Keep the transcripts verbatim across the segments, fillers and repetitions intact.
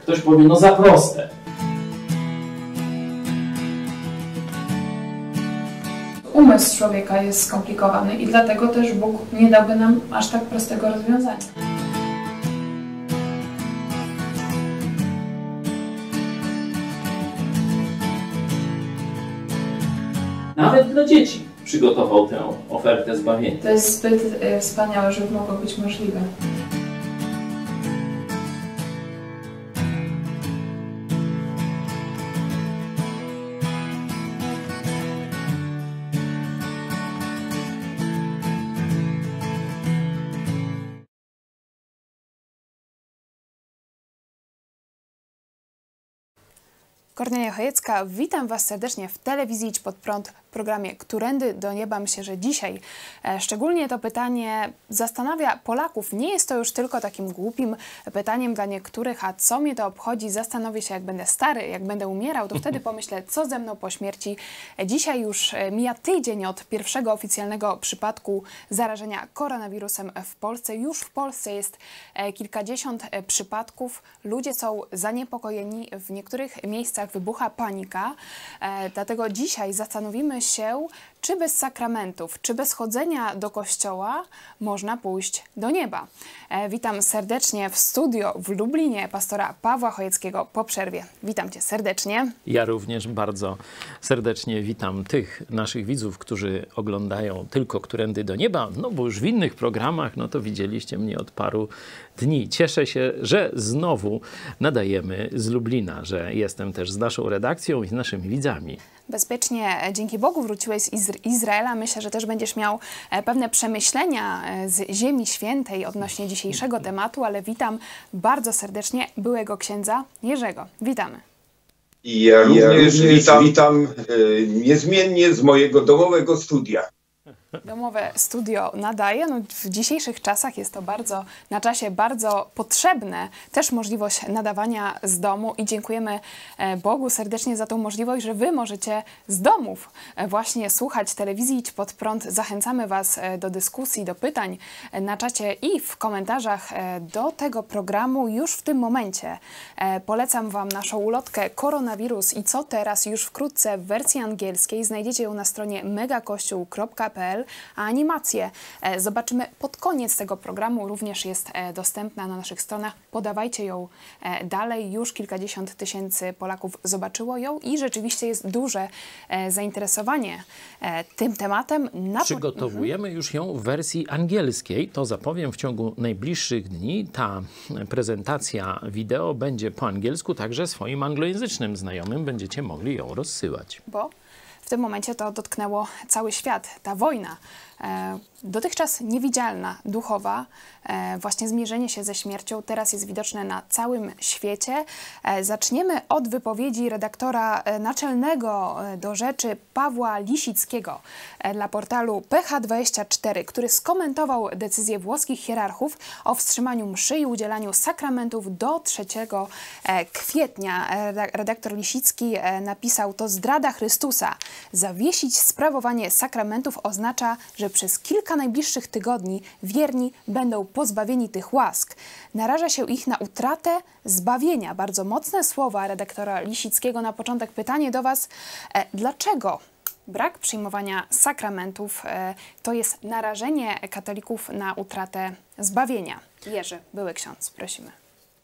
Ktoś powie, no za proste. Umysł człowieka jest skomplikowany i dlatego też Bóg nie dałby nam aż tak prostego rozwiązania. Nawet dla dzieci przygotował tę ofertę zbawienia. To jest zbyt y, wspaniałe, żeby mogło być możliwe. Kornelia Chojecka, witam Was serdecznie w telewizji Idź Pod Prąd, w programie Którędy do Nieba. Myślę, że dzisiaj e, szczególnie to pytanie zastanawia Polaków. Nie jest to już tylko takim głupim pytaniem dla niektórych, a co mnie to obchodzi? Zastanowię się, jak będę stary, jak będę umierał, to wtedy pomyślę, co ze mną po śmierci. Dzisiaj już mija tydzień od pierwszego oficjalnego przypadku zarażenia koronawirusem w Polsce. Już w Polsce jest e, kilkadziesiąt e, przypadków. Ludzie są zaniepokojeni, w niektórych miejscach wybucha panika. E, dlatego dzisiaj zastanowimy się, czy bez sakramentów, czy bez chodzenia do kościoła można pójść do nieba. E, witam serdecznie w studio w Lublinie pastora Pawła Chojeckiego po przerwie. Witam Cię serdecznie. Ja również bardzo serdecznie witam tych naszych widzów, którzy oglądają tylko Którędy do Nieba, no bo już w innych programach, no to widzieliście mnie od paru dni. Cieszę się, że znowu nadajemy z Lublina, że jestem też z naszą redakcją i z naszymi widzami. Bezpiecznie, dzięki Bogu, wróciłeś z Izra Izraela. Myślę, że też będziesz miał pewne przemyślenia z Ziemi Świętej odnośnie dzisiejszego tematu, ale witam bardzo serdecznie byłego księdza Jerzego. Witamy. I ja również, ja również witam, witam y, niezmiennie z mojego domowego studia. Domowe studio nadaje. No, w dzisiejszych czasach jest to bardzo, na czasie bardzo potrzebne. Też możliwość nadawania z domu i dziękujemy Bogu serdecznie za tą możliwość, że Wy możecie z domów właśnie słuchać telewizji Idź Pod Prąd. Zachęcamy Was do dyskusji, do pytań na czacie i w komentarzach do tego programu już w tym momencie. Polecam Wam naszą ulotkę Koronawirus i co teraz już wkrótce w wersji angielskiej. Znajdziecie ją na stronie megakościół kropka p l, a animację zobaczymy pod koniec tego programu. Również jest dostępna na naszych stronach. Podawajcie ją dalej. Już kilkadziesiąt tysięcy Polaków zobaczyło ją i rzeczywiście jest duże zainteresowanie tym tematem. Na... Przygotowujemy już ją w wersji angielskiej. To zapowiem, w ciągu najbliższych dni ta prezentacja wideo będzie po angielsku, także swoim anglojęzycznym znajomym będziecie mogli ją rozsyłać. Bo w tym momencie to dotknęło cały świat, ta wojna. E, dotychczas niewidzialna, duchowa, e, właśnie zmierzenie się ze śmiercią teraz jest widoczne na całym świecie. E, zaczniemy od wypowiedzi redaktora e, naczelnego e, do rzeczy Pawła Lisickiego e, dla portalu P H dwadzieścia cztery, który skomentował decyzję włoskich hierarchów o wstrzymaniu mszy i udzielaniu sakramentów do trzeciego kwietnia. E, redaktor Lisicki e, napisał: to zdrada Chrystusa. Zawiesić sprawowanie sakramentów oznacza, że przez kilka najbliższych tygodni wierni będą pozbawieni tych łask. Naraża się ich na utratę zbawienia. Bardzo mocne słowa redaktora Lisickiego. Na początek pytanie do Was. E, dlaczego brak przyjmowania sakramentów e, to jest narażenie katolików na utratę zbawienia? Jerzy, były ksiądz, prosimy.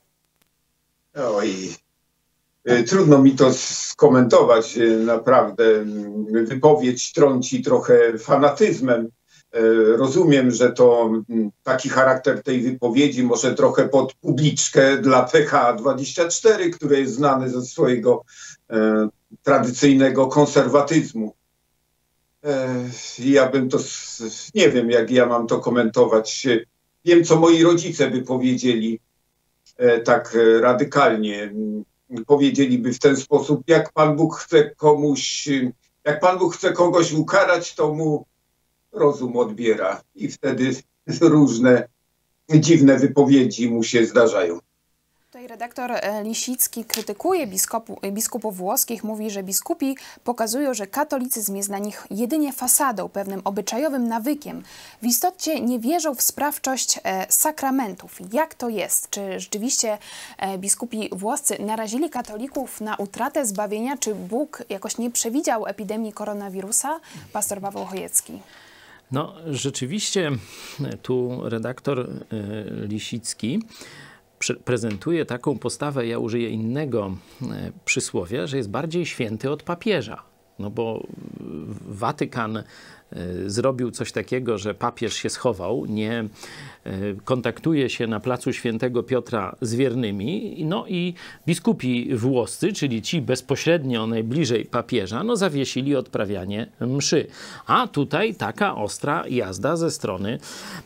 Oj, trudno mi to skomentować, naprawdę. Wypowiedź trąci trochę fanatyzmem. Rozumiem, że to taki charakter tej wypowiedzi może trochę pod publiczkę dla P H dwadzieścia cztery, które jest znane ze swojego e, tradycyjnego konserwatyzmu. E, ja bym to, nie wiem, jak ja mam to komentować. Wiem, co moi rodzice by powiedzieli e, tak radykalnie. Powiedzieliby w ten sposób: jak Pan Bóg chce komuś, jak Pan Bóg chce kogoś ukarać, to mu rozum odbiera i wtedy różne dziwne wypowiedzi mu się zdarzają. Tutaj redaktor Lisicki krytykuje biskupu, biskupów włoskich, mówi, że biskupi pokazują, że katolicyzm jest dla nich jedynie fasadą, pewnym obyczajowym nawykiem. W istocie nie wierzą w sprawczość e, sakramentów. Jak to jest? Czy rzeczywiście e, biskupi włoscy narazili katolików na utratę zbawienia? Czy Bóg jakoś nie przewidział epidemii koronawirusa? Pastor Paweł Chojecki. No rzeczywiście tu redaktor y, Lisicki prezentuje taką postawę, ja użyję innego przysłowia, że jest bardziej święty od papieża. No bo Watykan zrobił coś takiego, że papież się schował, nie kontaktuje się na placu Świętego Piotra z wiernymi, no i biskupi włoscy, czyli ci bezpośrednio najbliżej papieża, no zawiesili odprawianie mszy. A tutaj taka ostra jazda ze strony,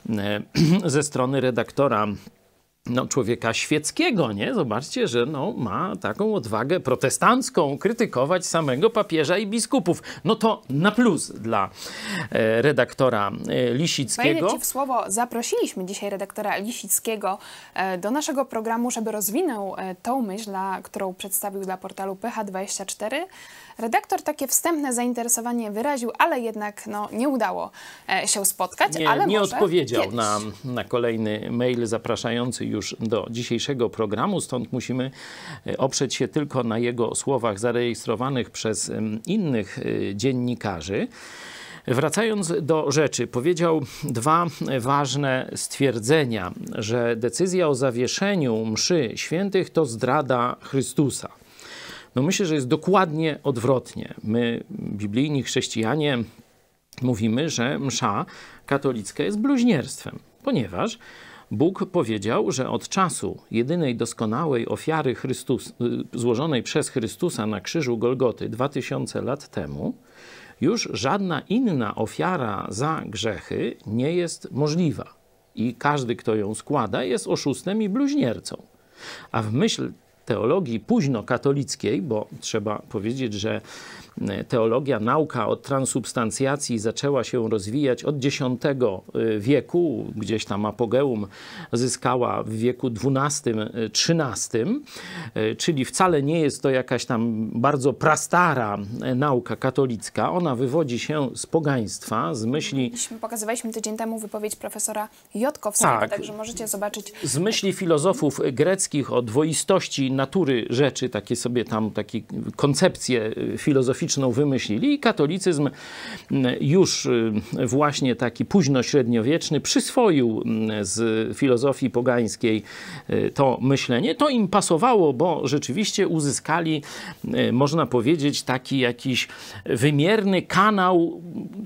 ze strony redaktora, no, człowieka świeckiego, nie? Zobaczcie, że no, ma taką odwagę protestancką krytykować samego papieża i biskupów. No to na plus dla e, redaktora e, Lisickiego. Wejdę ci w słowo, zaprosiliśmy dzisiaj redaktora Lisickiego e, do naszego programu, żeby rozwinął e, tą myśl, dla, którą przedstawił dla portalu P H dwadzieścia cztery. Redaktor takie wstępne zainteresowanie wyraził, ale jednak no, nie udało e, się spotkać. Nie, ale nie może odpowiedział na, na kolejny mail zapraszający już do dzisiejszego programu, stąd musimy oprzeć się tylko na jego słowach zarejestrowanych przez innych dziennikarzy. Wracając do rzeczy, powiedział dwa ważne stwierdzenia, że decyzja o zawieszeniu mszy świętych to zdrada Chrystusa. No myślę, że jest dokładnie odwrotnie. My, biblijni chrześcijanie, mówimy, że msza katolicka jest bluźnierstwem, ponieważ Bóg powiedział, że od czasu jedynej doskonałej ofiary Chrystus, złożonej przez Chrystusa na krzyżu Golgoty dwa tysiące lat temu, już żadna inna ofiara za grzechy nie jest możliwa. I każdy, kto ją składa, jest oszustem i bluźniercą. A w myśl teologii późnokatolickiej, bo trzeba powiedzieć, że teologia, nauka o transubstancjacji zaczęła się rozwijać od dziesiątego wieku, gdzieś tam apogeum zyskała w wieku dwunastym trzynastym, czyli wcale nie jest to jakaś tam bardzo prastara nauka katolicka. Ona wywodzi się z pogaństwa, z myśli... Pokazywaliśmy tydzień temu wypowiedź profesora Jotkowskiego, tak, także możecie zobaczyć... Z myśli filozofów greckich o dwoistości natury rzeczy, takie sobie tam takie koncepcje filozoficzne wymyślili i katolicyzm już właśnie taki późno-średniowieczny przyswoił z filozofii pogańskiej to myślenie. To im pasowało, bo rzeczywiście uzyskali, można powiedzieć, taki jakiś wymierny kanał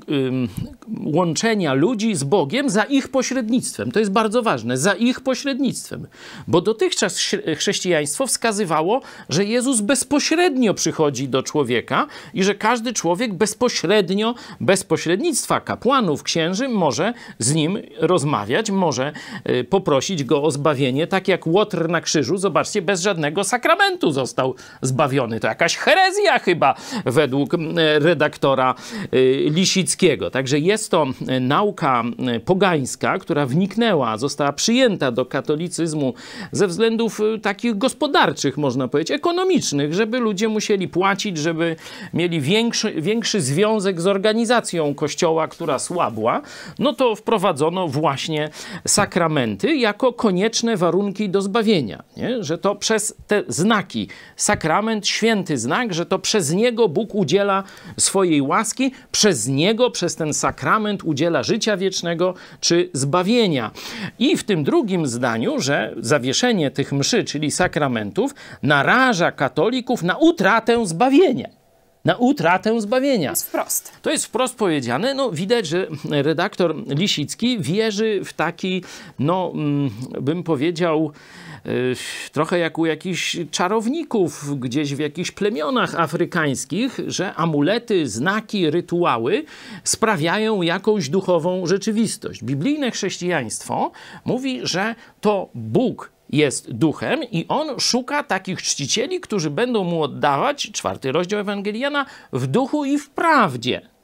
łączenia ludzi z Bogiem za ich pośrednictwem. To jest bardzo ważne, za ich pośrednictwem. Bo dotychczas chrześcijaństwo wskazywało, że Jezus bezpośrednio przychodzi do człowieka i że każdy człowiek bezpośrednio, bez pośrednictwa kapłanów, księży, może z nim rozmawiać, może y, poprosić go o zbawienie, tak jak Łotr na krzyżu, zobaczcie, bez żadnego sakramentu został zbawiony. To jakaś herezja chyba według y, redaktora y, Lisickiego. Także jest to y, nauka y, pogańska, która wniknęła, została przyjęta do katolicyzmu ze względów y, takich gospodarczych, można powiedzieć, ekonomicznych, żeby ludzie musieli płacić, żeby mieli większy, większy związek z organizacją Kościoła, która słabła, no to wprowadzono właśnie sakramenty jako konieczne warunki do zbawienia. Nie? Że to przez te znaki, sakrament, święty znak, że to przez niego Bóg udziela swojej łaski, przez niego, przez ten sakrament udziela życia wiecznego czy zbawienia. I w tym drugim zdaniu, że zawieszenie tych mszy, czyli sakramentów, naraża katolików na utratę zbawienia. Na utratę zbawienia. To jest wprost. To jest wprost powiedziane. No, widać, że redaktor Lisicki wierzy w taki, no, bym powiedział, trochę jak u jakichś czarowników gdzieś w jakichś plemionach afrykańskich, że amulety, znaki, rytuały sprawiają jakąś duchową rzeczywistość. Biblijne chrześcijaństwo mówi, że to Bóg jest duchem i on szuka takich czcicieli, którzy będą mu oddawać, czwarty rozdział Ewangelii Jana, w duchu i w prawdzie.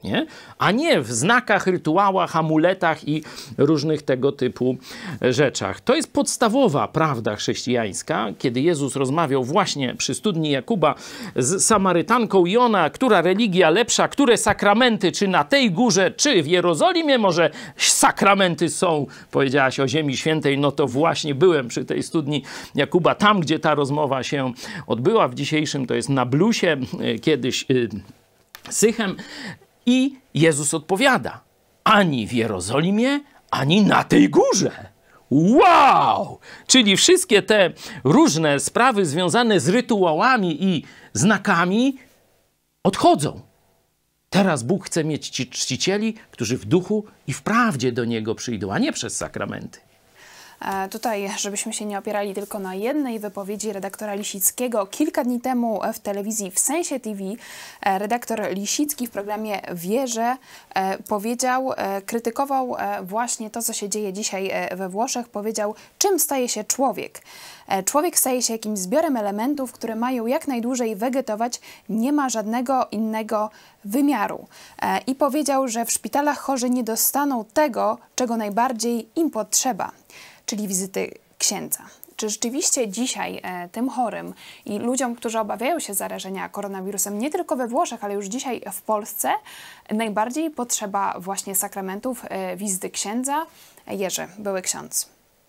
nie? A nie w znakach, rytuałach, amuletach i różnych tego typu rzeczach. To jest podstawowa prawda chrześcijańska, kiedy Jezus rozmawiał właśnie przy studni Jakuba z Samarytanką i ona, która religia lepsza, które sakramenty, czy na tej górze, czy w Jerozolimie może sakramenty są, powiedziałaś o Ziemi Świętej, no to właśnie byłem przy tej studni Jakuba, tam gdzie ta rozmowa się odbyła, w dzisiejszym to jest na Blusie, kiedyś y, Sychem. I Jezus odpowiada, ani w Jerozolimie, ani na tej górze. Wow! Czyli wszystkie te różne sprawy związane z rytuałami i znakami odchodzą. Teraz Bóg chce mieć ci czcicieli, którzy w duchu i w prawdzie do Niego przyjdą, a nie przez sakramenty. Tutaj, żebyśmy się nie opierali tylko na jednej wypowiedzi redaktora Lisickiego. Kilka dni temu w telewizji W Sensie T V redaktor Lisicki w programie Wierzę powiedział, krytykował właśnie to, co się dzieje dzisiaj we Włoszech. Powiedział, czym staje się człowiek. Człowiek staje się jakimś zbiorem elementów, które mają jak najdłużej wegetować, nie ma żadnego innego wymiaru. I powiedział, że w szpitalach chorzy nie dostaną tego, czego najbardziej im potrzeba, czyli wizyty księdza. Czy rzeczywiście dzisiaj e, tym chorym i ludziom, którzy obawiają się zarażenia koronawirusem, nie tylko we Włoszech, ale już dzisiaj w Polsce, najbardziej potrzeba właśnie sakramentów, e, wizyty księdza? Jerzy, były ksiądz.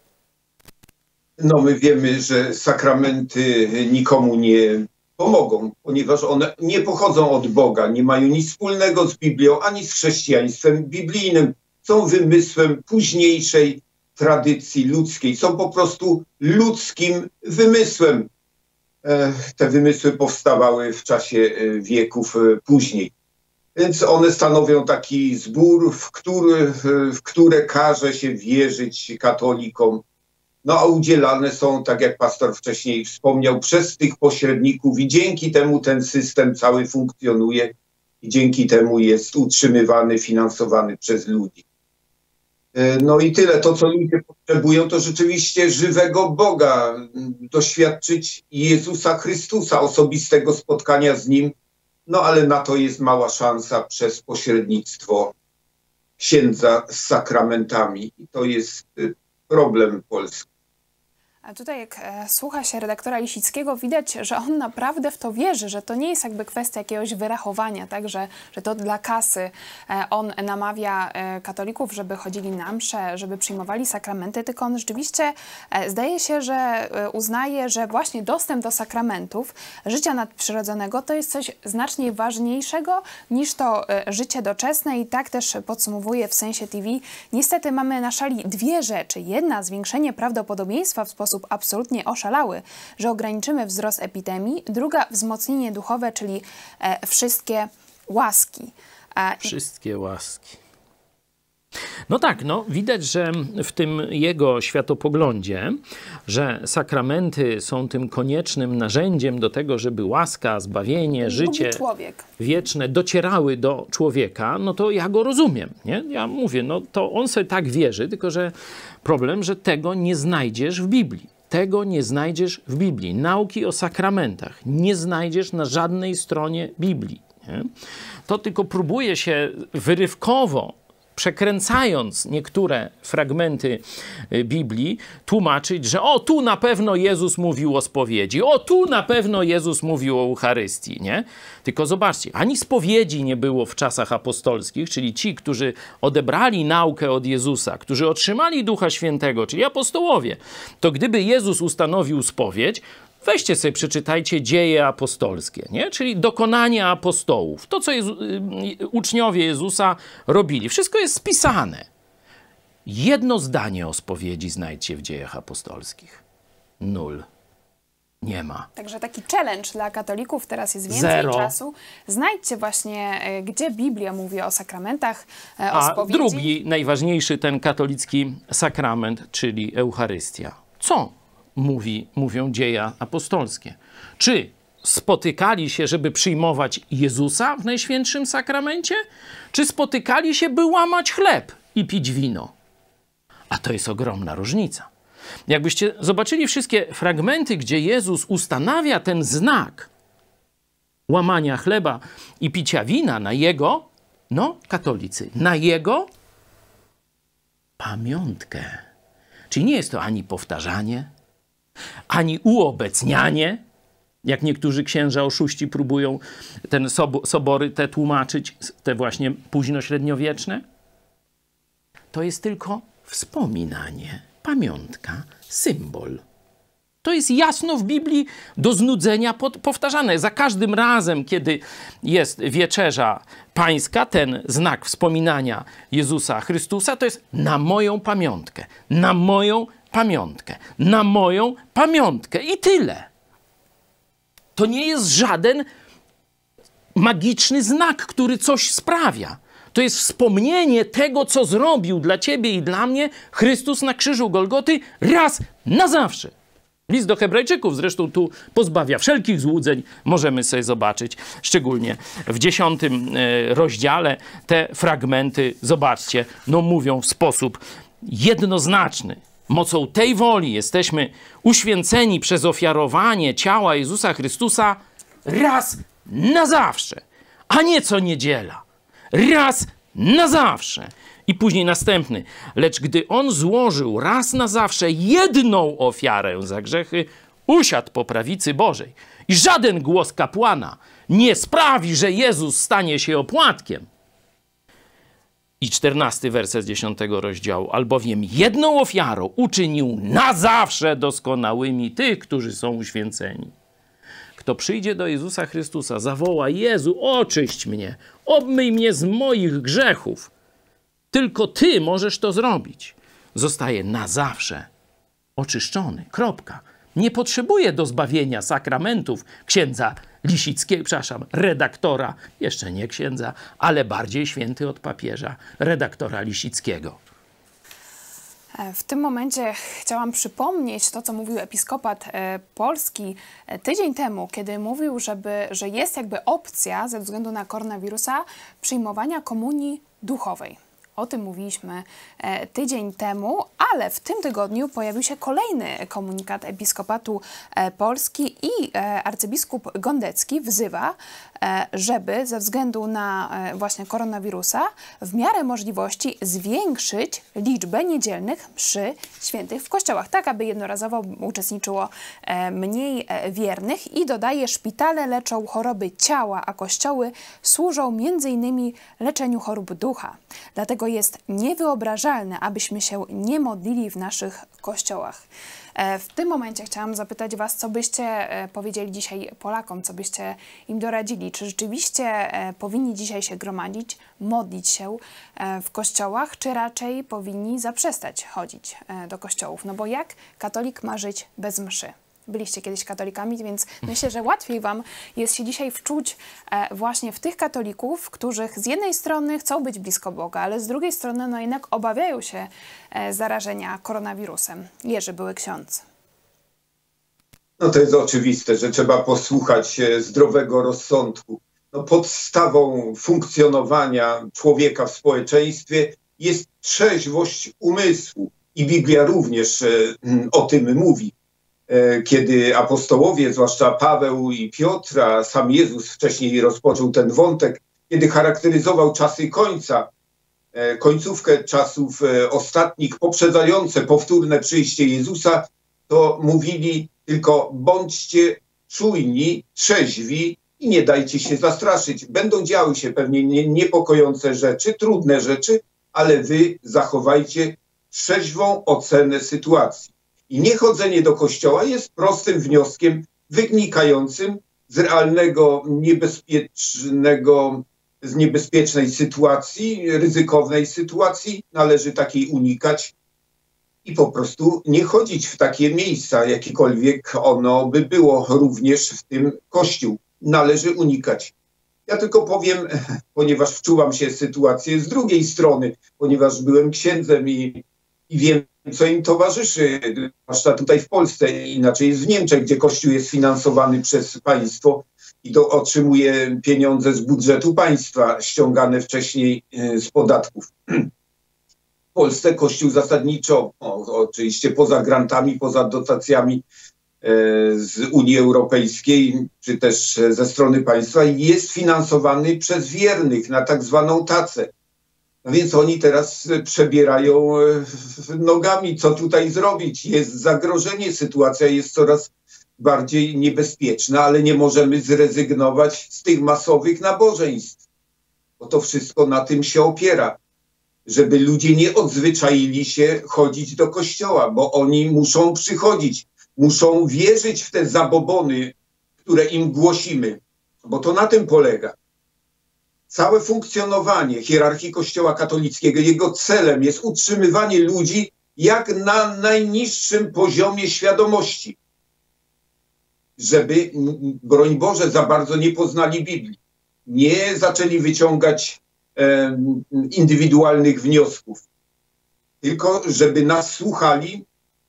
No my wiemy, że sakramenty nikomu nie pomogą, ponieważ one nie pochodzą od Boga, nie mają nic wspólnego z Biblią, ani z chrześcijaństwem biblijnym. Są wymysłem późniejszej tradycji ludzkiej. Są po prostu ludzkim wymysłem. Te wymysły powstawały w czasie wieków później. Więc one stanowią taki zbór, w który, w które każe się wierzyć katolikom. No a udzielane są, tak jak pastor wcześniej wspomniał, przez tych pośredników i dzięki temu ten system cały funkcjonuje i dzięki temu jest utrzymywany, finansowany przez ludzi. No i tyle. To, co ludzie potrzebują, to rzeczywiście żywego Boga, doświadczyć Jezusa Chrystusa, osobistego spotkania z Nim, no ale na to jest mała szansa przez pośrednictwo księdza z sakramentami. I to jest problem Polski. A tutaj jak e, słucha się redaktora Lisickiego, widać, że on naprawdę w to wierzy, że to nie jest jakby kwestia jakiegoś wyrachowania, tak, że, że to dla kasy e, on namawia e, katolików, żeby chodzili na msze, żeby przyjmowali sakramenty, tylko on rzeczywiście e, zdaje się, że e, uznaje, że właśnie dostęp do sakramentów, życia nadprzyrodzonego to jest coś znacznie ważniejszego niż to e, życie doczesne i tak też podsumowuje w Sensie T V. Niestety mamy na szali dwie rzeczy. Jedna, zwiększenie prawdopodobieństwa w sposób absolutnie oszalały, że ograniczymy wzrost epidemii. Druga, wzmocnienie duchowe, czyli e, wszystkie łaski. E, wszystkie łaski. No tak, no widać, że w tym jego światopoglądzie, że sakramenty są tym koniecznym narzędziem do tego, żeby łaska, zbawienie, życie człowiek. wieczne docierały do człowieka, no to ja go rozumiem, nie? Ja mówię, no to on sobie tak wierzy, tylko że problem, że tego nie znajdziesz w Biblii. Tego nie znajdziesz w Biblii. Nauki o sakramentach nie znajdziesz na żadnej stronie Biblii, nie? To tylko próbuje się wyrywkowo, przekręcając niektóre fragmenty Biblii, tłumaczyć, że o, tu na pewno Jezus mówił o spowiedzi, o, tu na pewno Jezus mówił o Eucharystii, nie? Tylko zobaczcie, ani spowiedzi nie było w czasach apostolskich, czyli ci, którzy odebrali naukę od Jezusa, którzy otrzymali Ducha Świętego, czyli apostołowie, to gdyby Jezus ustanowił spowiedź, weźcie sobie, przeczytajcie Dzieje apostolskie, nie? Czyli dokonania apostołów. To, co Jezu, y, uczniowie Jezusa robili. Wszystko jest spisane. Jedno zdanie o spowiedzi znajdźcie w Dziejach apostolskich. Nul. Nie ma. Także taki challenge dla katolików, teraz jest więcej Zero. czasu. Znajdźcie właśnie, gdzie Biblia mówi o sakramentach, o A spowiedzi. drugi, najważniejszy, ten katolicki sakrament, czyli Eucharystia. Co mówi, mówią Dzieje apostolskie? Czy spotykali się, żeby przyjmować Jezusa w Najświętszym Sakramencie? Czy spotykali się, by łamać chleb i pić wino? A to jest ogromna różnica. Jakbyście zobaczyli wszystkie fragmenty, gdzie Jezus ustanawia ten znak łamania chleba i picia wina na Jego No, katolicy, na jego pamiątkę. Czyli nie jest to ani powtarzanie, ani uobecnianie, jak niektórzy księża oszuści próbują ten sobo, sobory te tłumaczyć, te właśnie późnośredniowieczne. To jest tylko wspominanie, pamiątka, symbol. To jest jasno w Biblii do znudzenia pod, powtarzane. Za każdym razem, kiedy jest wieczerza pańska, ten znak wspominania Jezusa Chrystusa, to jest na moją pamiątkę, na moją pamiątkę, na moją pamiątkę i tyle. To nie jest żaden magiczny znak, który coś sprawia. To jest wspomnienie tego, co zrobił dla ciebie i dla mnie Chrystus na krzyżu Golgoty raz na zawsze. List do Hebrajczyków zresztą tu pozbawia wszelkich złudzeń. Możemy sobie zobaczyć, szczególnie w dziesiątym rozdziale te fragmenty, zobaczcie, no mówią w sposób jednoznaczny. Mocą tej woli jesteśmy uświęceni przez ofiarowanie ciała Jezusa Chrystusa raz na zawsze, a nie co niedziela. Raz na zawsze. I później następny. Lecz gdy on złożył raz na zawsze jedną ofiarę za grzechy, usiadł po prawicy Bożej. I żaden głos kapłana nie sprawi, że Jezus stanie się opłatkiem. I czternasty werset dziesiątego rozdziału. Albowiem jedną ofiarą uczynił na zawsze doskonałymi tych, którzy są uświęceni. Kto przyjdzie do Jezusa Chrystusa, zawoła: Jezu, oczyść mnie, obmyj mnie z moich grzechów. Tylko Ty możesz to zrobić. Zostaje na zawsze oczyszczony. Kropka. Nie potrzebuje do zbawienia sakramentów księdza Lisickiego, przepraszam, redaktora, jeszcze nie księdza, ale bardziej święty od papieża, redaktora Lisickiego. W tym momencie chciałam przypomnieć to, co mówił episkopat polski tydzień temu, kiedy mówił, żeby, że jest jakby opcja ze względu na koronawirusa przyjmowania komunii duchowej. O tym mówiliśmy tydzień temu, ale w tym tygodniu pojawił się kolejny komunikat Episkopatu Polski i arcybiskup Gondecki wzywa, żeby ze względu na właśnie koronawirusa w miarę możliwości zwiększyć liczbę niedzielnych mszy świętych w kościołach, tak aby jednorazowo uczestniczyło mniej wiernych i dodaje: szpitale leczą choroby ciała, a kościoły służą między innymi leczeniu chorób ducha. Dlatego jest niewyobrażalne, abyśmy się nie modlili w naszych kościołach. W tym momencie chciałam zapytać Was, co byście powiedzieli dzisiaj Polakom, co byście im doradzili. Czy rzeczywiście powinni dzisiaj się gromadzić, modlić się w kościołach, czy raczej powinni zaprzestać chodzić do kościołów? No bo jak katolik ma żyć bez mszy? Byliście kiedyś katolikami, więc myślę, że łatwiej Wam jest się dzisiaj wczuć właśnie w tych katolików, których z jednej strony chcą być blisko Boga, ale z drugiej strony no jednak obawiają się zarażenia koronawirusem. Jerzy Były Ksiądz. No to jest oczywiste, że trzeba posłuchać zdrowego rozsądku. No podstawą funkcjonowania człowieka w społeczeństwie jest trzeźwość umysłu i Biblia również o tym mówi. Kiedy apostołowie, zwłaszcza Paweł i Piotr, a sam Jezus wcześniej rozpoczął ten wątek, kiedy charakteryzował czasy końca, końcówkę czasów ostatnich, poprzedzające powtórne przyjście Jezusa, to mówili tylko: bądźcie czujni, trzeźwi i nie dajcie się zastraszyć. Będą działy się pewnie niepokojące rzeczy, trudne rzeczy, ale wy zachowajcie trzeźwą ocenę sytuacji. I niechodzenie do kościoła jest prostym wnioskiem wynikającym z realnego, niebezpiecznego, z niebezpiecznej sytuacji, ryzykownej sytuacji. Należy takiej unikać i po prostu nie chodzić w takie miejsca, jakiekolwiek ono by było, również w tym kościół. Należy unikać. Ja tylko powiem, ponieważ wczuwam się w sytuację z drugiej strony, ponieważ byłem księdzem i, i wiem, co im towarzyszy, zwłaszcza tutaj w Polsce, inaczej jest w Niemczech, gdzie Kościół jest finansowany przez państwo i to otrzymuje pieniądze z budżetu państwa, ściągane wcześniej z podatków. W Polsce Kościół zasadniczo, o, oczywiście poza grantami, poza dotacjami, z Unii Europejskiej, czy też ze strony państwa, jest finansowany przez wiernych na tak zwaną tacę. No więc oni teraz przebierają nogami, co tutaj zrobić. Jest zagrożenie, sytuacja jest coraz bardziej niebezpieczna, ale nie możemy zrezygnować z tych masowych nabożeństw, bo to wszystko na tym się opiera, żeby ludzie nie odzwyczaili się chodzić do kościoła, bo oni muszą przychodzić, muszą wierzyć w te zabobony, które im głosimy, bo to na tym polega. Całe funkcjonowanie hierarchii Kościoła katolickiego, jego celem jest utrzymywanie ludzi jak na najniższym poziomie świadomości, żeby, broń Boże, za bardzo nie poznali Biblii, nie zaczęli wyciągać e, indywidualnych wniosków, tylko żeby nas słuchali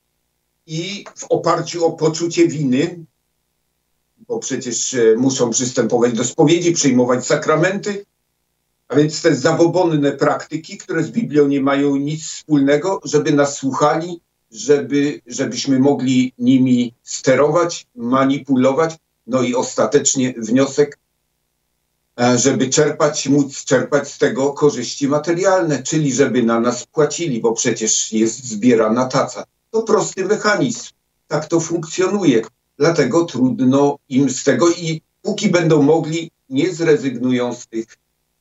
i w oparciu o poczucie winy, bo przecież muszą przystępować do spowiedzi, przyjmować sakramenty, a więc te zabobonne praktyki, które z Biblią nie mają nic wspólnego, żeby nas słuchali, żeby, żebyśmy mogli nimi sterować, manipulować, no i ostatecznie wniosek, żeby czerpać, móc czerpać z tego korzyści materialne, czyli żeby na nas płacili, bo przecież jest zbierana taca. To prosty mechanizm, tak to funkcjonuje, dlatego trudno im z tego i póki będą mogli, nie zrezygnują z tych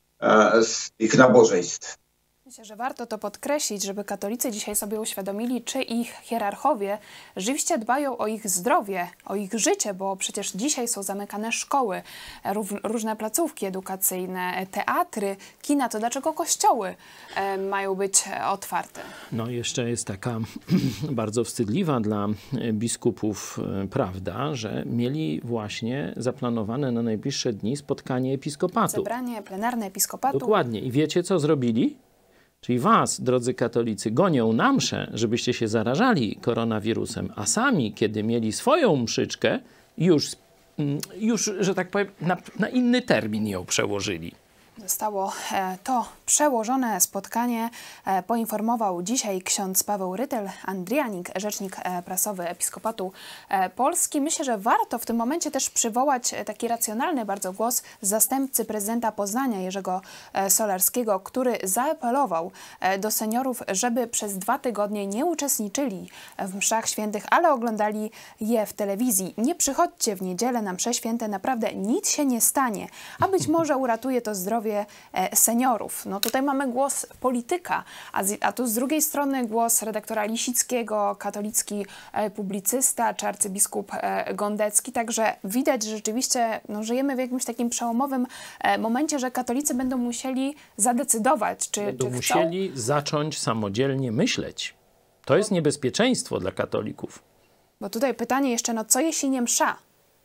z tych nabożeństw. Myślę, że warto to podkreślić, żeby katolicy dzisiaj sobie uświadomili, czy ich hierarchowie rzeczywiście dbają o ich zdrowie, o ich życie, bo przecież dzisiaj są zamykane szkoły, różne placówki edukacyjne, teatry, kina. To dlaczego kościoły e, mają być otwarte? No jeszcze jest taka bardzo wstydliwa dla biskupów prawda, że mieli właśnie zaplanowane na najbliższe dni spotkanie episkopatu. Zebranie plenarne episkopatu. Dokładnie. I wiecie, co zrobili? Czyli was, drodzy katolicy, gonią na mszę, żebyście się zarażali koronawirusem, a sami, kiedy mieli swoją mszyczkę, już, już że tak powiem, na, na inny termin ją przełożyli. Zostało to przełożone spotkanie, poinformował dzisiaj ksiądz Paweł Rytel, Andrianik, rzecznik prasowy Episkopatu Polski. Myślę, że warto w tym momencie też przywołać taki racjonalny bardzo głos zastępcy prezydenta Poznania, Jerzego Solarskiego, który zaapelował do seniorów, żeby przez dwa tygodnie nie uczestniczyli w mszach świętych, ale oglądali je w telewizji. Nie przychodźcie w niedzielę na msze święte, naprawdę nic się nie stanie, a być może uratuje to zdrowie seniorów. No tutaj mamy głos polityka, a, z, a tu z drugiej strony głos redaktora Lisickiego, katolicki publicysta, czy arcybiskup Gondecki. Także widać, że rzeczywiście no, żyjemy w jakimś takim przełomowym momencie, że katolicy będą musieli zadecydować, czy, będą czy chcą. musieli zacząć samodzielnie myśleć. To jest niebezpieczeństwo dla katolików. Bo tutaj pytanie jeszcze, no co jeśli nie msza?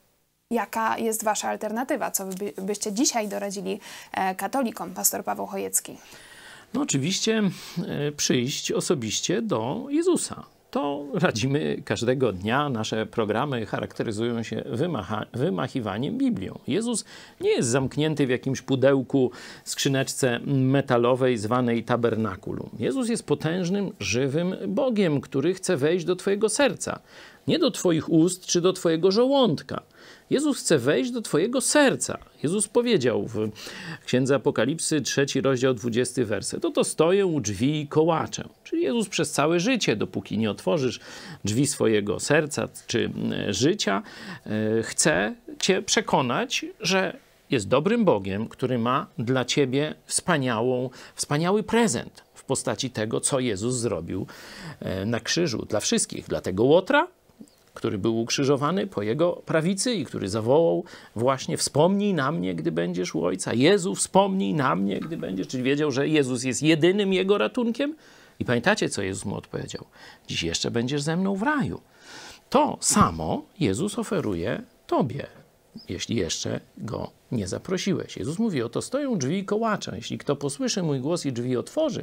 Jaka jest wasza alternatywa? Co by, byście dzisiaj doradzili e, katolikom, pastor Paweł Chojecki? No oczywiście e, przyjść osobiście do Jezusa. To radzimy każdego dnia. Nasze programy charakteryzują się wymacha, wymachiwaniem Biblią. Jezus nie jest zamknięty w jakimś pudełku, skrzyneczce metalowej zwanej tabernakulum. Jezus jest potężnym, żywym Bogiem, który chce wejść do twojego serca. Nie do twoich ust czy do twojego żołądka. Jezus chce wejść do twojego serca. Jezus powiedział w Księdze Apokalipsy, trzeci rozdział, dwudziesty werset. Oto stoję u drzwi i kołaczę. Czyli Jezus przez całe życie, dopóki nie otworzysz drzwi swojego serca czy życia, chce cię przekonać, że jest dobrym Bogiem, który ma dla ciebie wspaniałą, wspaniały prezent w postaci tego, co Jezus zrobił na krzyżu dla wszystkich. Dla tego łotra, który był ukrzyżowany po jego prawicy i który zawołał właśnie: wspomnij na mnie, gdy będziesz u Ojca. Jezu, wspomnij na mnie, gdy będziesz. Czyli wiedział, że Jezus jest jedynym jego ratunkiem. I pamiętacie, co Jezus mu odpowiedział? Dziś jeszcze będziesz ze mną w raju. To samo Jezus oferuje tobie, jeśli jeszcze go nie zaprosiłeś. Jezus mówi: oto stoją drzwi i kołaczę. Jeśli kto posłyszy mój głos i drzwi otworzy,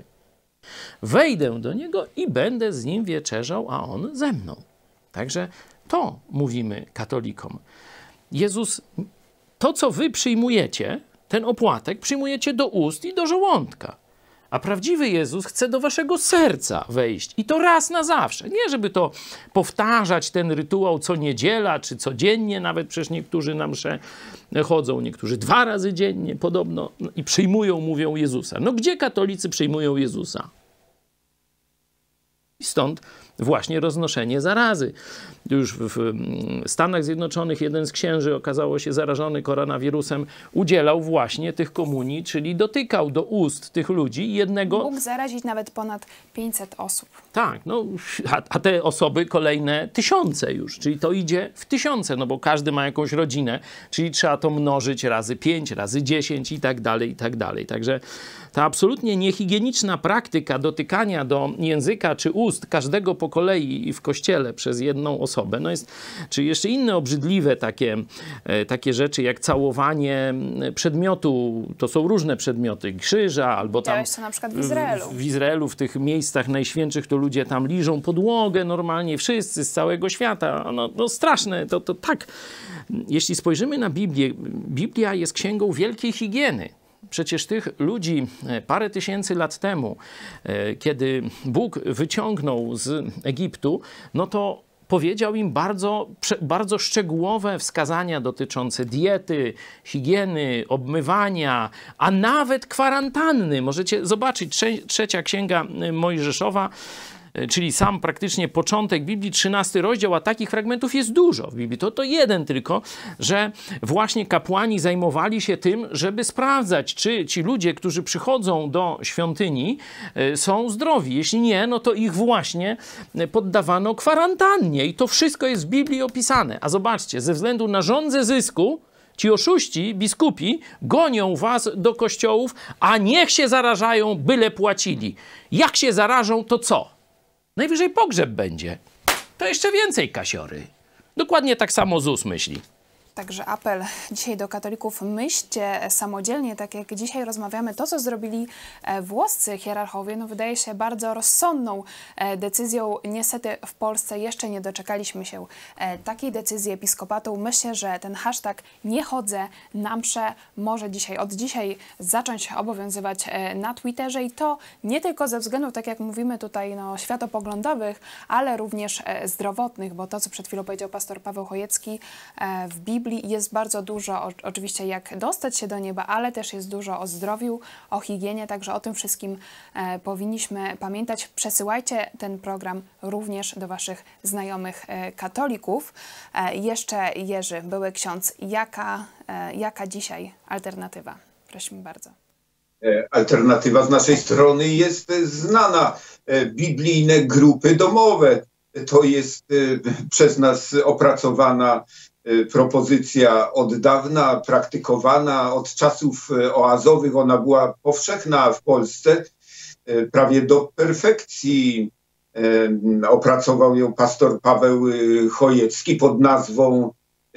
wejdę do niego i będę z nim wieczerzał, a on ze mną. Także to mówimy katolikom. Jezus, to co wy przyjmujecie, ten opłatek, przyjmujecie do ust i do żołądka. A prawdziwy Jezus chce do waszego serca wejść. I to raz na zawsze. Nie, żeby to powtarzać ten rytuał co niedziela, czy codziennie. Nawet przecież niektórzy na mszę chodzą, niektórzy dwa razy dziennie podobno i przyjmują, mówią Jezusa. No gdzie katolicy przyjmują Jezusa? I stąd właśnie roznoszenie zarazy. Już w Stanach Zjednoczonych jeden z księży okazało się zarażony koronawirusem, udzielał właśnie tych komunii, czyli dotykał do ust tych ludzi jednego... Mógł zarazić nawet ponad pięćset osób. Tak, no, a, a te osoby kolejne tysiące już, czyli to idzie w tysiące, no bo każdy ma jakąś rodzinę, czyli trzeba to mnożyć razy pięć, razy dziesięć i tak dalej, i tak dalej. Także ta absolutnie niehigieniczna praktyka dotykania do języka czy ust każdego po kolei w kościele przez jedną osobę, no jest, czy jeszcze inne obrzydliwe takie, takie rzeczy jak całowanie przedmiotu, to są różne przedmioty, krzyża, albo tam... Widziałeś to na przykład w Izraelu. W, w Izraelu, w tych miejscach najświętszych, to ludzie tam liżą podłogę normalnie, wszyscy z całego świata. No, no straszne, to, to tak. Jeśli spojrzymy na Biblię, Biblia jest księgą wielkiej higieny. Przecież tych ludzi parę tysięcy lat temu, kiedy Bóg wyciągnął z Egiptu, no to powiedział im bardzo, bardzo szczegółowe wskazania dotyczące diety, higieny, obmywania, a nawet kwarantanny. Możecie zobaczyć, trzecia księga Mojżeszowa, czyli sam praktycznie początek Biblii, trzynasty rozdział, a takich fragmentów jest dużo w Biblii. To, to jeden tylko, że właśnie kapłani zajmowali się tym, żeby sprawdzać, czy ci ludzie, którzy przychodzą do świątyni, są zdrowi. Jeśli nie, no to ich właśnie poddawano kwarantannie. I to wszystko jest w Biblii opisane. A zobaczcie, ze względu na żądzę zysku, ci oszuści, biskupi, gonią was do kościołów, a niech się zarażają, byle płacili. Jak się zarażą, to co? Najwyżej pogrzeb będzie. To jeszcze więcej kasiory. Dokładnie tak samo ZUS myśli. Także apel dzisiaj do katolików, myślcie samodzielnie, tak jak dzisiaj rozmawiamy. To, co zrobili włoscy hierarchowie, no wydaje się bardzo rozsądną decyzją. Niestety w Polsce jeszcze nie doczekaliśmy się takiej decyzji episkopatu. Myślę, że ten hashtag nie chodzę na mszę może dzisiaj, od dzisiaj zacząć obowiązywać na Twitterze i to nie tylko ze względów, tak jak mówimy tutaj, no, światopoglądowych, ale również zdrowotnych, bo to, co przed chwilą powiedział pastor Paweł Chojecki, w Biblii jest bardzo dużo, o, oczywiście jak dostać się do nieba, ale też jest dużo o zdrowiu, o higienie, także o tym wszystkim e, powinniśmy pamiętać. Przesyłajcie ten program również do waszych znajomych e, katolików. E, jeszcze Jerzy, były ksiądz, jaka, e, jaka dzisiaj alternatywa? Prosimy bardzo. Alternatywa z naszej strony jest znana. Biblijne grupy domowe. To jest przez nas opracowana propozycja od dawna, praktykowana od czasów oazowych. Ona była powszechna w Polsce prawie do perfekcji. Opracował ją pastor Paweł Chojecki pod nazwą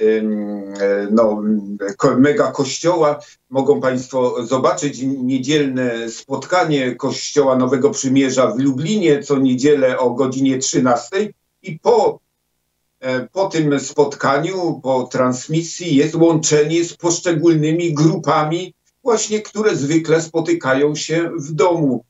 no, mega kościoła. Mogą państwo zobaczyć niedzielne spotkanie Kościoła Nowego Przymierza w Lublinie co niedzielę o godzinie trzynastej i po, po tym spotkaniu, po transmisji jest łączenie z poszczególnymi grupami właśnie, które zwykle spotykają się w domu.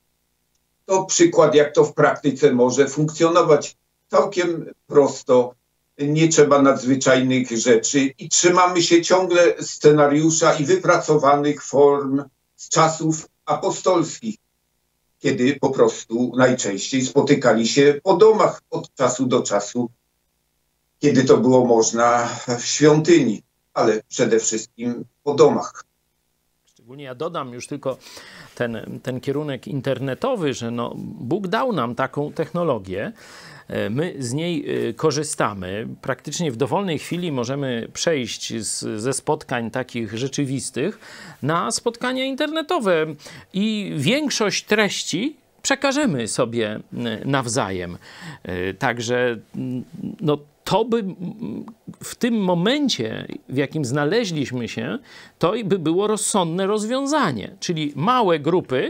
To przykład, jak to w praktyce może funkcjonować. Całkiem prosto. Nie trzeba nadzwyczajnych rzeczy i trzymamy się ciągle scenariusza i wypracowanych form z czasów apostolskich, kiedy po prostu najczęściej spotykali się po domach od czasu do czasu, kiedy to było można w świątyni, ale przede wszystkim po domach. Szczególnie ja dodam już tylko ten, ten kierunek internetowy, że no, Bóg dał nam taką technologię, my z niej korzystamy. Praktycznie w dowolnej chwili możemy przejść z, ze spotkań takich rzeczywistych na spotkania internetowe i większość treści przekażemy sobie nawzajem. Także no, to by w tym momencie, w jakim znaleźliśmy się, to by było rozsądne rozwiązanie. Czyli małe grupy,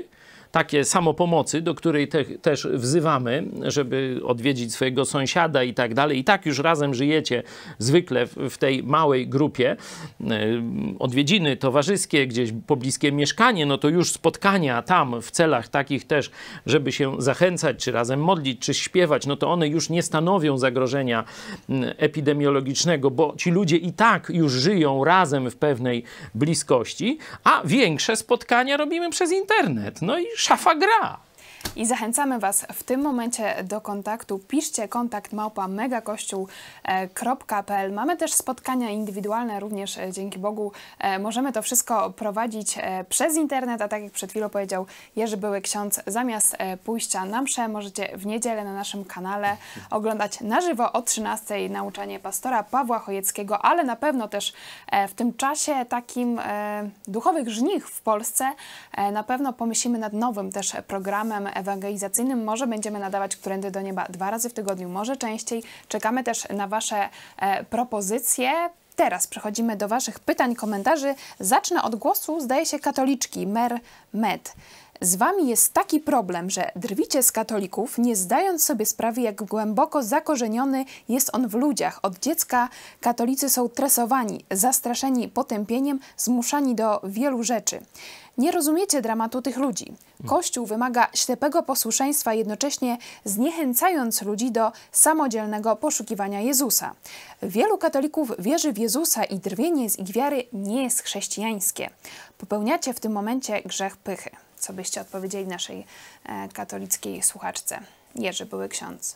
takie samopomocy, do której te, też wzywamy, żeby odwiedzić swojego sąsiada i tak dalej. I tak już razem żyjecie zwykle w, w tej małej grupie. Odwiedziny towarzyskie, gdzieś pobliskie mieszkanie, no to już spotkania tam w celach takich też, żeby się zachęcać, czy razem modlić, czy śpiewać, no to one już nie stanowią zagrożenia epidemiologicznego, bo ci ludzie i tak już żyją razem w pewnej bliskości, a większe spotkania robimy przez internet. No i szafa gra. I zachęcamy Was w tym momencie do kontaktu. Piszcie kontakt małpa megakościół kropka p l. Mamy też spotkania indywidualne, również dzięki Bogu możemy to wszystko prowadzić przez internet, a tak jak przed chwilą powiedział Jerzy Były Ksiądz, zamiast pójścia na mszę możecie w niedzielę na naszym kanale oglądać na żywo o trzynastej nauczanie pastora Pawła Chojeckiego, ale na pewno też w tym czasie takim duchowych żnich w Polsce na pewno pomyślimy nad nowym też programem ewangelizacyjnym. Może będziemy nadawać Którędy do Nieba dwa razy w tygodniu, może częściej. Czekamy też na Wasze e, propozycje. Teraz przechodzimy do Waszych pytań, komentarzy. Zacznę od głosu, zdaje się, katoliczki Mer Med. Z Wami jest taki problem, że drwicie z katolików, nie zdając sobie sprawy, jak głęboko zakorzeniony jest on w ludziach. Od dziecka katolicy są tresowani, zastraszeni potępieniem, zmuszani do wielu rzeczy. Nie rozumiecie dramatu tych ludzi. Kościół wymaga ślepego posłuszeństwa, jednocześnie zniechęcając ludzi do samodzielnego poszukiwania Jezusa. Wielu katolików wierzy w Jezusa i drwienie z ich wiary nie jest chrześcijańskie. Popełniacie w tym momencie grzech pychy. Co byście odpowiedzieli naszej e, katolickiej słuchaczce? Jerzy Były Ksiądz.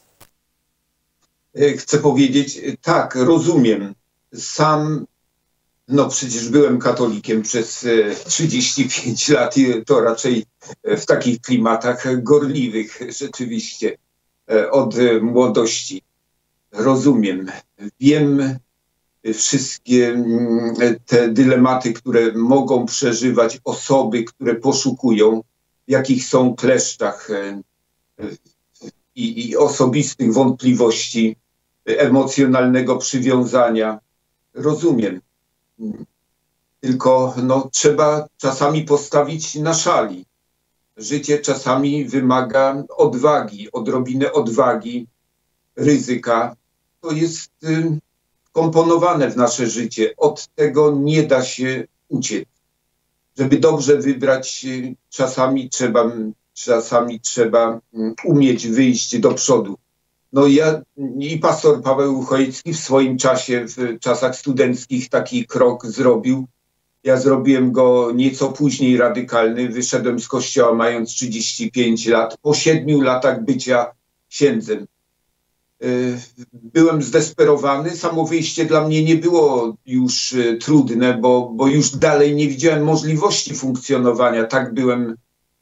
Chcę powiedzieć, tak, rozumiem. Sam, no przecież byłem katolikiem przez trzydzieści pięć lat i to raczej w takich klimatach gorliwych rzeczywiście od młodości. Rozumiem. Wiem wszystkie te dylematy, które mogą przeżywać osoby, które poszukują, w jakich są kleszczach i, i osobistych wątpliwości, emocjonalnego przywiązania. Rozumiem. Tylko no, trzeba czasami postawić na szali. Życie czasami wymaga odwagi, odrobinę odwagi, ryzyka. To jest y, komponowane w nasze życie. Od tego nie da się uciec. Żeby dobrze wybrać, y, czasami trzeba, czasami trzeba y, umieć wyjść do przodu. No ja i pastor Paweł Chojecki w swoim czasie, w czasach studenckich taki krok zrobił. Ja zrobiłem go nieco później radykalny. Wyszedłem z kościoła mając trzydzieści pięć lat, po siedmiu latach bycia księdzem. Byłem zdesperowany. Samo wyjście dla mnie nie było już trudne, bo, bo już dalej nie widziałem możliwości funkcjonowania. Tak byłem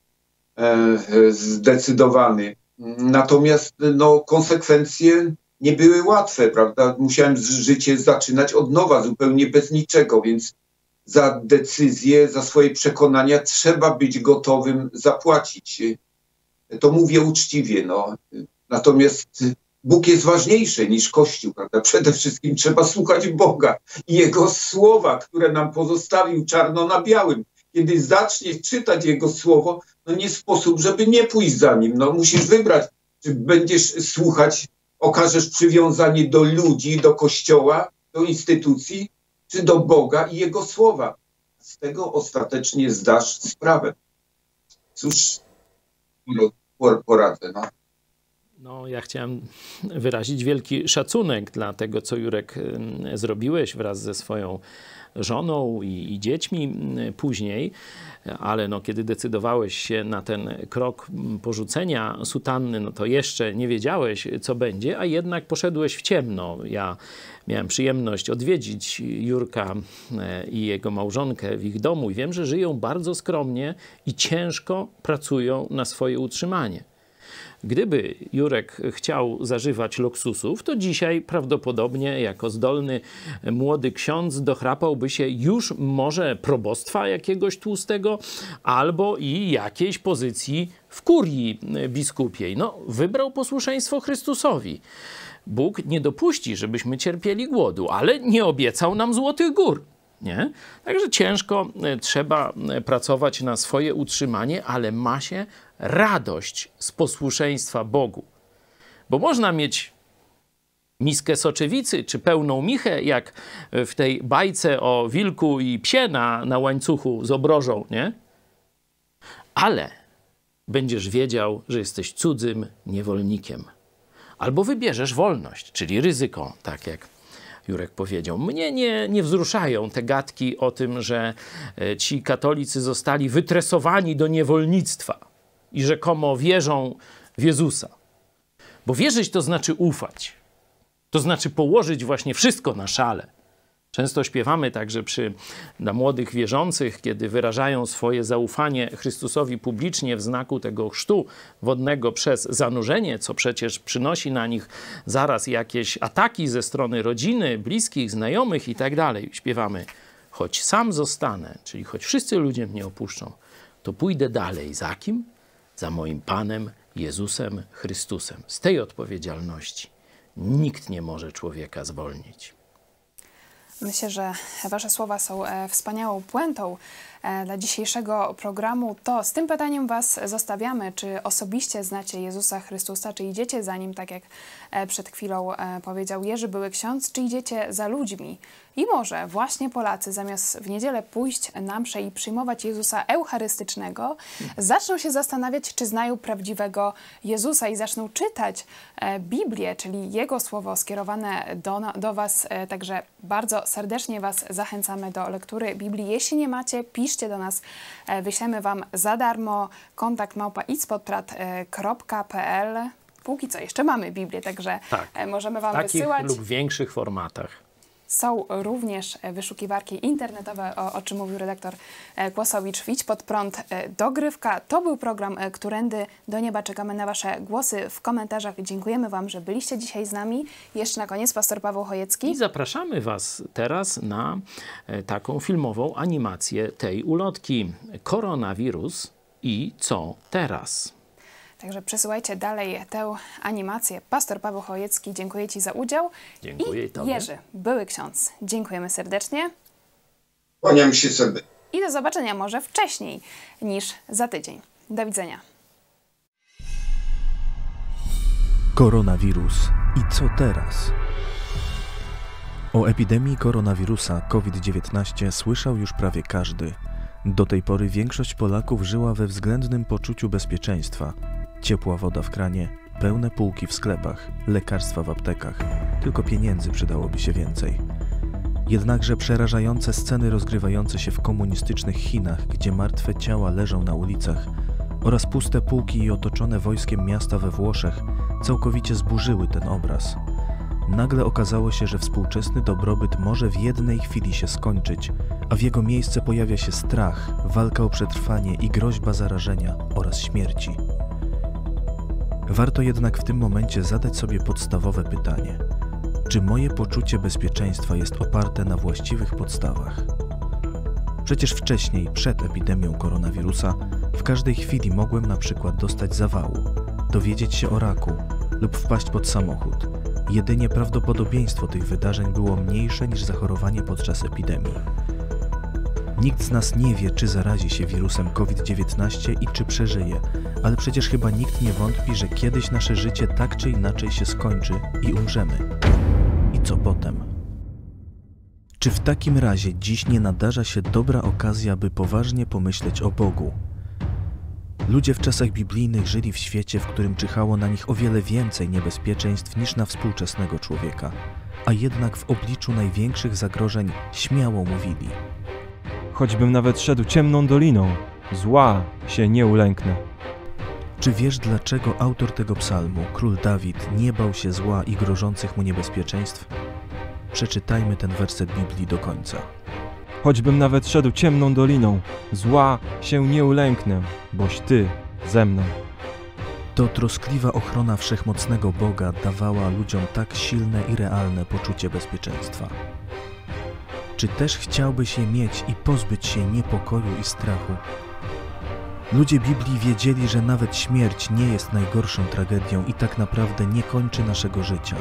zdecydowany. Natomiast no, konsekwencje nie były łatwe, prawda? Musiałem życie zaczynać od nowa, zupełnie bez niczego, więc za decyzję, za swoje przekonania trzeba być gotowym zapłacić. To mówię uczciwie, no. Natomiast Bóg jest ważniejszy niż Kościół, prawda? Przede wszystkim trzeba słuchać Boga i Jego słowa, które nam pozostawił czarno na białym. Kiedy zaczniesz czytać Jego słowo, no nie sposób, żeby nie pójść za Nim. No musisz wybrać, czy będziesz słuchać, okażesz przywiązanie do ludzi, do Kościoła, do instytucji, czy do Boga i Jego słowa. Z tego ostatecznie zdasz sprawę. Cóż, poradzę, no. No, ja chciałem wyrazić wielki szacunek dla tego, co Jurek zrobiłeś wraz ze swoją żoną i, i dziećmi później, ale no, kiedy decydowałeś się na ten krok porzucenia sutanny, no to jeszcze nie wiedziałeś, co będzie, a jednak poszedłeś w ciemno. Ja miałem przyjemność odwiedzić Jurka i jego małżonkę w ich domu i wiem, że żyją bardzo skromnie i ciężko pracują na swoje utrzymanie. Gdyby Jurek chciał zażywać luksusów, to dzisiaj prawdopodobnie jako zdolny młody ksiądz dochrapałby się już może probostwa jakiegoś tłustego albo i jakiejś pozycji w kurii biskupiej. No, wybrał posłuszeństwo Chrystusowi. Bóg nie dopuści, żebyśmy cierpieli głodu, ale nie obiecał nam złotych gór. Nie? Także ciężko trzeba pracować na swoje utrzymanie, ale ma się radość z posłuszeństwa Bogu. Bo można mieć miskę soczewicy, czy pełną michę, jak w tej bajce o wilku i psie na, na łańcuchu z obrożą, nie? Ale będziesz wiedział, że jesteś cudzym niewolnikiem. Albo wybierzesz wolność, czyli ryzyko, tak jak Jurek powiedział. Mnie nie, nie wzruszają te gadki o tym, że ci katolicy zostali wytresowani do niewolnictwa i rzekomo wierzą w Jezusa. Bo wierzyć to znaczy ufać. To znaczy położyć właśnie wszystko na szale. Często śpiewamy także przy, dla młodych wierzących, kiedy wyrażają swoje zaufanie Chrystusowi publicznie w znaku tego chrztu wodnego przez zanurzenie, co przecież przynosi na nich zaraz jakieś ataki ze strony rodziny, bliskich, znajomych i tak dalej. Śpiewamy, choć sam zostanę, czyli choć wszyscy ludzie mnie opuszczą, to pójdę dalej. Za kim? Za moim Panem Jezusem Chrystusem. Z tej odpowiedzialności nikt nie może człowieka zwolnić. Myślę, że wasze słowa są e, wspaniałą puentą e, dla dzisiejszego programu. To z tym pytaniem was zostawiamy. Czy osobiście znacie Jezusa Chrystusa? Czy idziecie za Nim, tak jak e, przed chwilą e, powiedział Jerzy Były Ksiądz? Czy idziecie za ludźmi? I może właśnie Polacy, zamiast w niedzielę pójść na mszę i przyjmować Jezusa eucharystycznego, zaczną się zastanawiać, czy znają prawdziwego Jezusa i zaczną czytać e, Biblię, czyli Jego słowo skierowane do, do was. E, także bardzo serdecznie was zachęcamy do lektury Biblii. Jeśli nie macie, piszcie do nas. E, wyślemy wam za darmo kontakt małpa idzpodprat kropka p l. Póki co jeszcze mamy Biblię, także tak, e, możemy wam w takich wysyłać. lub większych formatach. Są również wyszukiwarki internetowe, o, o czym mówił redaktor Kłosowicz. Idź pod prąd, dogrywka. To był program Którędy do Nieba. Czekamy na wasze głosy w komentarzach. Dziękujemy wam, że byliście dzisiaj z nami. Jeszcze na koniec pastor Paweł Chojecki. I zapraszamy was teraz na taką filmową animację tej ulotki. Koronawirus i co teraz? Także przesyłajcie dalej tę animację. Pastor Paweł Chojecki, dziękuję ci za udział. Dziękuję I tobie. Jerzy Były Ksiądz, dziękujemy serdecznie. Kłaniam się serdecznie. I do zobaczenia może wcześniej niż za tydzień. Do widzenia. Koronawirus. I co teraz? O epidemii koronawirusa COVID dziewiętnaście słyszał już prawie każdy. Do tej pory większość Polaków żyła we względnym poczuciu bezpieczeństwa. Ciepła woda w kranie, pełne półki w sklepach, lekarstwa w aptekach. Tylko pieniędzy przydałoby się więcej. Jednakże przerażające sceny rozgrywające się w komunistycznych Chinach, gdzie martwe ciała leżą na ulicach, oraz puste półki i otoczone wojskiem miasta we Włoszech całkowicie zburzyły ten obraz. Nagle okazało się, że współczesny dobrobyt może w jednej chwili się skończyć, a w jego miejsce pojawia się strach, walka o przetrwanie i groźba zarażenia oraz śmierci. Warto jednak w tym momencie zadać sobie podstawowe pytanie. Czy moje poczucie bezpieczeństwa jest oparte na właściwych podstawach? Przecież wcześniej, przed epidemią koronawirusa, w każdej chwili mogłem na przykład dostać zawału, dowiedzieć się o raku lub wpaść pod samochód. Jedynie prawdopodobieństwo tych wydarzeń było mniejsze niż zachorowanie podczas epidemii. Nikt z nas nie wie, czy zarazi się wirusem COVID dziewiętnaście i czy przeżyje, ale przecież chyba nikt nie wątpi, że kiedyś nasze życie tak czy inaczej się skończy i umrzemy. I co potem? Czy w takim razie dziś nie nadarza się dobra okazja, by poważnie pomyśleć o Bogu? Ludzie w czasach biblijnych żyli w świecie, w którym czyhało na nich o wiele więcej niebezpieczeństw niż na współczesnego człowieka, a jednak w obliczu największych zagrożeń śmiało mówili: choćbym nawet szedł ciemną doliną, zła się nie ulęknę. Czy wiesz, dlaczego autor tego psalmu, król Dawid, nie bał się zła i grożących mu niebezpieczeństw? Przeczytajmy ten werset Biblii do końca. Choćbym nawet szedł ciemną doliną, zła się nie ulęknę, boś Ty ze mną. To troskliwa ochrona wszechmocnego Boga dawała ludziom tak silne i realne poczucie bezpieczeństwa. Czy też chciałbyś je mieć i pozbyć się niepokoju i strachu? Ludzie Biblii wiedzieli, że nawet śmierć nie jest najgorszą tragedią i tak naprawdę nie kończy naszego życia.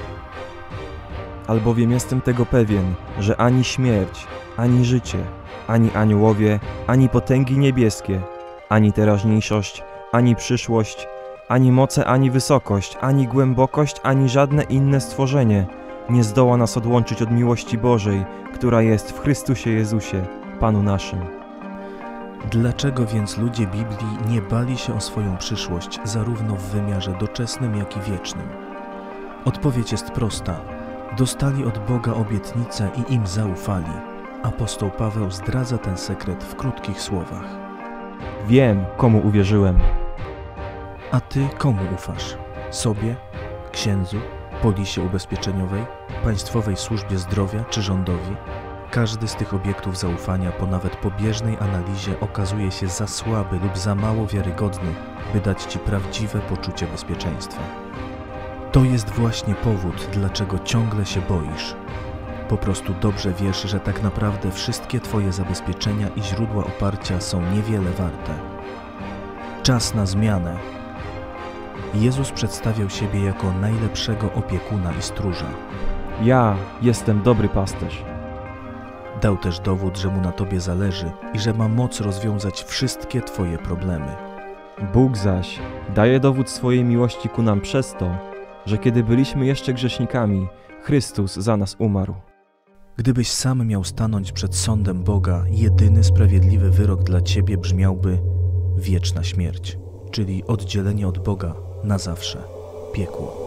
Albowiem jestem tego pewien, że ani śmierć, ani życie, ani aniołowie, ani potęgi niebieskie, ani teraźniejszość, ani przyszłość, ani moce, ani wysokość, ani głębokość, ani żadne inne stworzenie nie zdoła nas odłączyć od miłości Bożej, która jest w Chrystusie Jezusie, Panu naszym. Dlaczego więc ludzie Biblii nie bali się o swoją przyszłość, zarówno w wymiarze doczesnym, jak i wiecznym? Odpowiedź jest prosta. Dostali od Boga obietnicę i im zaufali. Apostoł Paweł zdradza ten sekret w krótkich słowach. Wiem, komu uwierzyłem. A ty komu ufasz? Sobie? Księdzu? Polisie ubezpieczeniowej? Państwowej służbie zdrowia czy rządowi? Każdy z tych obiektów zaufania po nawet pobieżnej analizie okazuje się za słaby lub za mało wiarygodny, by dać ci prawdziwe poczucie bezpieczeństwa. To jest właśnie powód, dlaczego ciągle się boisz. Po prostu dobrze wiesz, że tak naprawdę wszystkie twoje zabezpieczenia i źródła oparcia są niewiele warte. Czas na zmianę. Jezus przedstawiał siebie jako najlepszego opiekuna i stróża. Ja jestem dobry pasterz. Dał też dowód, że mu na tobie zależy i że ma moc rozwiązać wszystkie twoje problemy. Bóg zaś daje dowód swojej miłości ku nam przez to, że kiedy byliśmy jeszcze grzesznikami, Chrystus za nas umarł. Gdybyś sam miał stanąć przed sądem Boga, jedyny sprawiedliwy wyrok dla ciebie brzmiałby wieczna śmierć, czyli oddzielenie od Boga na zawsze, piekło.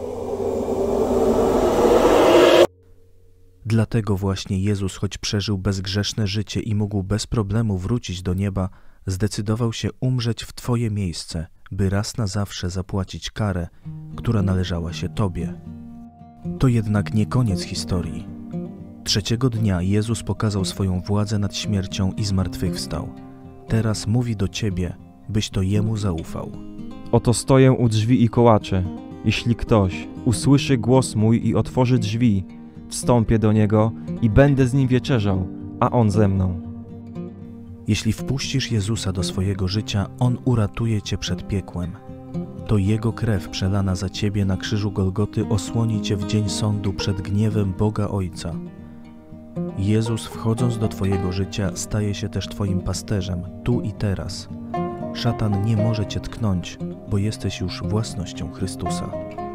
Dlatego właśnie Jezus, choć przeżył bezgrzeszne życie i mógł bez problemu wrócić do nieba, zdecydował się umrzeć w twoje miejsce, by raz na zawsze zapłacić karę, która należała się tobie. To jednak nie koniec historii. Trzeciego dnia Jezus pokazał swoją władzę nad śmiercią i zmartwychwstał. Teraz mówi do ciebie, byś to Jemu zaufał. Oto stoję u drzwi i kołaczę. Jeśli ktoś usłyszy głos mój i otworzy drzwi, wstąpię do niego i będę z nim wieczerzał, a on ze mną. Jeśli wpuścisz Jezusa do swojego życia, On uratuje cię przed piekłem. To Jego krew przelana za ciebie na krzyżu Golgoty osłoni cię w dzień sądu przed gniewem Boga Ojca. Jezus, wchodząc do twojego życia, staje się też twoim pasterzem, tu i teraz. Szatan nie może cię tknąć, bo jesteś już własnością Chrystusa.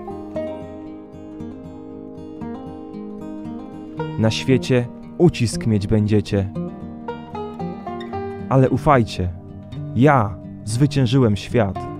Na świecie ucisk mieć będziecie. Ale ufajcie, ja zwyciężyłem świat.